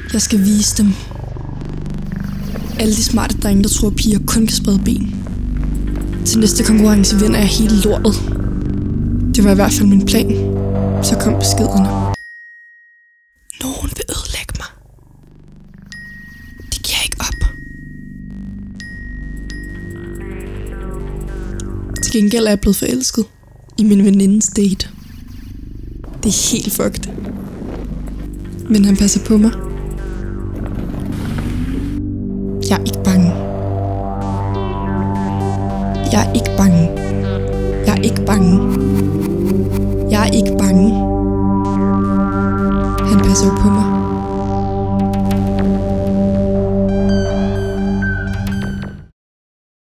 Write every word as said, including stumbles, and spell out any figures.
Jeg skal vise dem. Alle de smarte drenge, der tror, at piger kun kan sprede ben. Til næste konkurrence vinder jeg hele lortet. Det var i hvert fald min plan. Så kom beskederne. Nogen vil ødelægge mig. Det giver jeg ikke op. Til gengæld er jeg blevet forelsket i min venindes date. Det er helt fucked. Men han passer på mig. Jeg er ikke bange. Jeg er ikke bange. Jeg er ikke bange. Jeg er ikke bange. Han passer jo på mig.